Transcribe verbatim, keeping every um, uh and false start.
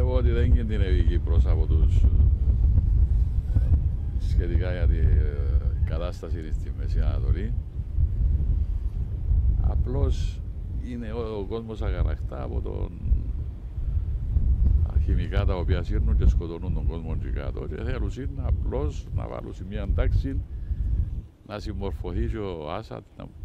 πιστεύω ότι δεν κινδυνεύει η Κύπρος από τους σχετικά για την κατάσταση στη Μέση Ανατολή. Απλώς είναι ο, ο κόσμος αγαραχτά από τον χημικά τα οποία σύρνουν και σκοτώνουν τον κόσμο εκεί κάτω και θέλουν απλώς να βάλουν σε μια τάξη να συμμορφωθεί και ο Άσαντ, να